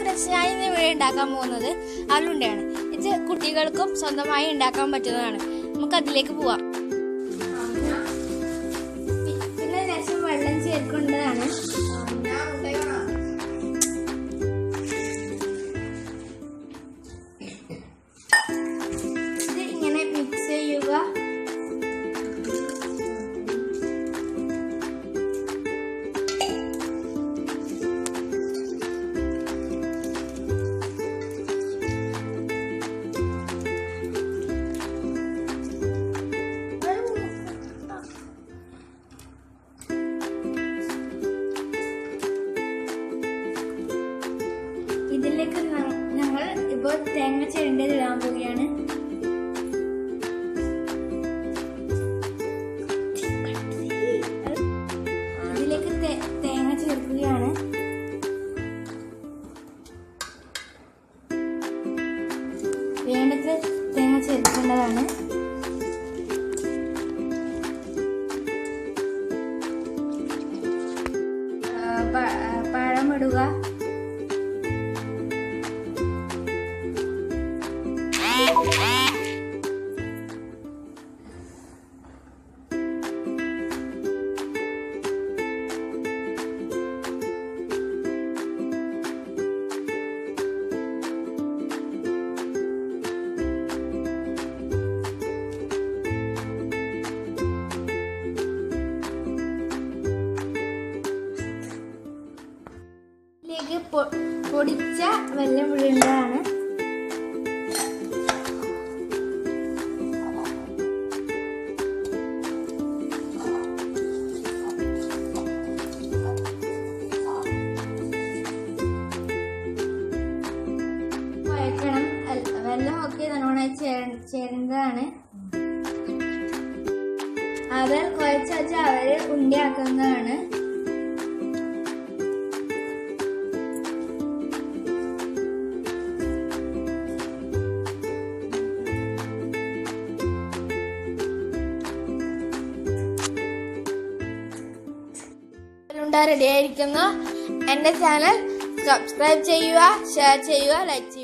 Friends, ഞാൻ ഇന്ന് ഇവിടെ ഉണ്ടാക്കാൻ പോകുന്നത് ആലുണ്ടയാണ്. ഇത് കുട്ടികൾക്കും സ്വന്തമായി ഉണ്ടാക്കാൻ പറ്റുന്നതാണ്. നമുക്ക് അതിലേക്ക് പോവാം. പിന്നെ ലേശം വെള്ളം ചേർക്കേണ്ടതാണ്. ഇത് ഇങ്ങനെ മിക്സ് ചെയ്യുക. ഇതിലേക്ക് ഞങ്ങൾ ഇപ്പോൾ തേങ്ങ ചിരണ്ടിയത് ഇടാൻ പോവുകയാണ്. ഇതിലേക്ക് തേങ്ങ ചേർക്കുകയാണ്. വേണ്ടത്ര തേങ്ങ ചേർക്കേണ്ടതാണ്. പഴമിടുക. ഇതിലേക്ക് പൊടിച്ച വെള്ളം വിടേണ്ടതാണ്. കുഴക്കണം. വെള്ളമൊക്കെ നല്ലോണമായി ചേരുന്നതാണ്. അവർ കുഴച്ച് വെച്ച് അവര് ഉണ്ടയാക്കുന്നതാണ്. റെഡി ആയിരിക്കുന്നു. എന്റെ ചാനൽ സബ്സ്ക്രൈബ് ചെയ്യുക, ഷെയർ ചെയ്യുക, ലൈക്ക് ചെയ്യുക.